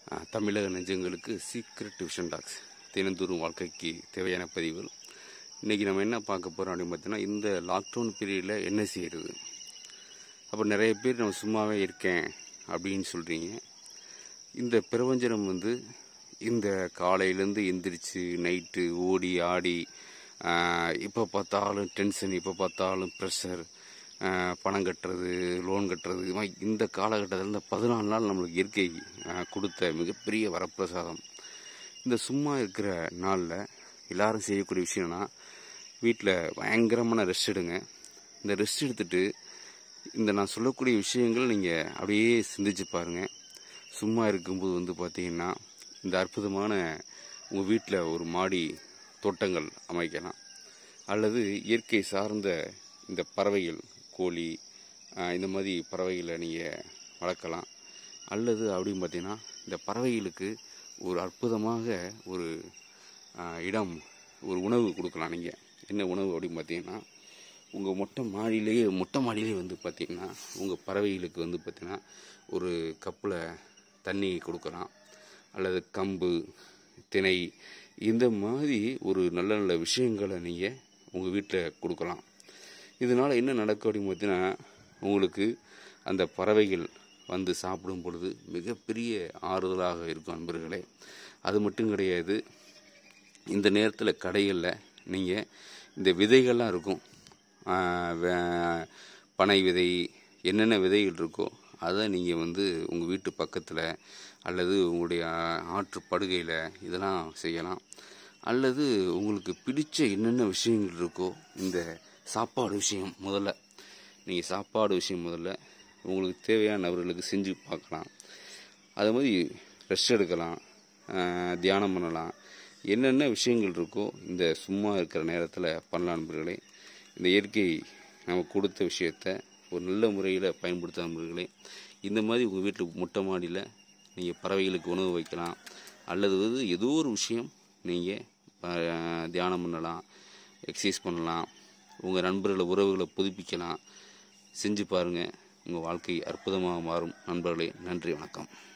தமிழக நெஞ்சங்களுக்கு secret tuition tax தினந்தோறும் வாழ்க்கைக்கு தேவையான பதிவுகள். இன்றைக்கி நம்ம என்ன பார்க்க போகிறோம் அப்படின்னு பார்த்தீங்கன்னா, இந்த லாக்டவுன் பீரியடில் என்ன செய்கிறது. அப்போ நிறைய பேர் நம்ம சும்மாவே இருக்கேன் அப்படின்னு சொல்கிறீங்க. இந்த பிரபஞ்சனம் இந்த காலையிலேருந்து எந்திரிச்சு நைட்டு ஓடி ஆடி இப்போ பார்த்தாலும் டென்ஷன், இப்போ பார்த்தாலும் ப்ரெஷர், பணம் கட்டுறது, லோன் கட்டுறது, இது மாதிரி இந்த காலகட்டத்தில் இந்த 14 நாள் நம்மளுக்கு இயற்கை கொடுத்த மிகப்பெரிய வரப்பிரசாதம். இந்த சும்மா இருக்கிற நாளில் எல்லாரும் செய்யக்கூடிய விஷயம்னா, வீட்டில் பயங்கரமான ரெஸ்ட் எடுங்க. இந்த ரெஸ்ட் எடுத்துகிட்டு இந்த நான் சொல்லக்கூடிய விஷயங்கள் நீங்கள் அப்படியே சிந்திச்சு பாருங்கள். சும்மா இருக்கும்போது பார்த்தீங்கன்னா, இந்த அற்புதமான உங்கள் வீட்டில் ஒரு மாடி தோட்டங்கள் அமைக்கலாம், அல்லது இயற்கை சார்ந்த இந்த பறவைகள், கோழி, இந்த மாதிரி பறவைகளை நீங்கள் வளர்க்கலாம். அல்லது அப்படின்னு பார்த்தீங்கன்னா, இந்த பறவைகளுக்கு ஒரு அற்புதமாக ஒரு இடம், ஒரு உணவு கொடுக்கலாம். நீங்கள் என்ன உணவு அப்படின்னு பார்த்தீங்கன்னா, உங்கள் மொட்டை மாடியிலேயே பார்த்தீங்கன்னா, உங்கள் பறவைகளுக்கு பார்த்தீங்கன்னா ஒரு கப்பில் தண்ணி கொடுக்கலாம், அல்லது கம்பு, திணை, இந்த மாதிரி ஒரு நல்ல நல்ல விஷயங்களை நீங்கள் உங்கள் வீட்டில் கொடுக்கலாம். இதனால் என்ன நடக்கும் அப்படின்னு பார்த்தீங்கன்னா, உங்களுக்கு அந்த பறவைகள் சாப்பிடும் பொழுது மிகப்பெரிய ஆறுதலாக இருக்கும் நண்பர்களே. அது மட்டும் கிடையாது, இந்த நேரத்தில் கடைகளில் நீங்கள் இந்த விதைகள்லாம் இருக்கும், பனை விதை, என்னென்ன விதைகள் இருக்கோ அதை நீங்கள் உங்கள் வீட்டு பக்கத்தில் அல்லது உங்களுடைய ஆற்று படுகையில் இதெல்லாம் செய்யலாம். அல்லது உங்களுக்கு பிடிச்ச என்னென்ன விஷயங்கள் இருக்கோ, இந்த சாப்பாடு விஷயம் முதல்ல உங்களுக்கு தேவையான நபர்களுக்கு செஞ்சு பார்க்கலாம். அது மாதிரி ரெஸ்ட் எடுக்கலாம், தியானம் பண்ணலாம், என்னென்ன விஷயங்கள் இருக்கோ இந்த சும்மா இருக்கிற நேரத்தில் பண்ணலாம் நண்பர்களே. இந்த இயற்கை நமக்கு கொடுத்த விஷயத்தை ஒரு நல்ல முறையில் பயன்படுத்த நண்பர்களே. இந்த மாதிரி உங்கள் வீட்டில் மொட்டை மாடியில் நீங்கள் பறவைகளுக்கு உணவு வைக்கலாம், அல்லது ஏதோ ஒரு விஷயம் நீங்கள் தியானம் பண்ணலாம், எக்ஸசைஸ் பண்ணலாம், உங்கள் நண்பர்களை, உறவுகளை புதுப்பிக்கலாம். செஞ்சு பாருங்கள், உங்கள் வாழ்க்கை அற்புதமாக மாறும் நண்பர்களே. நன்றி, வணக்கம்.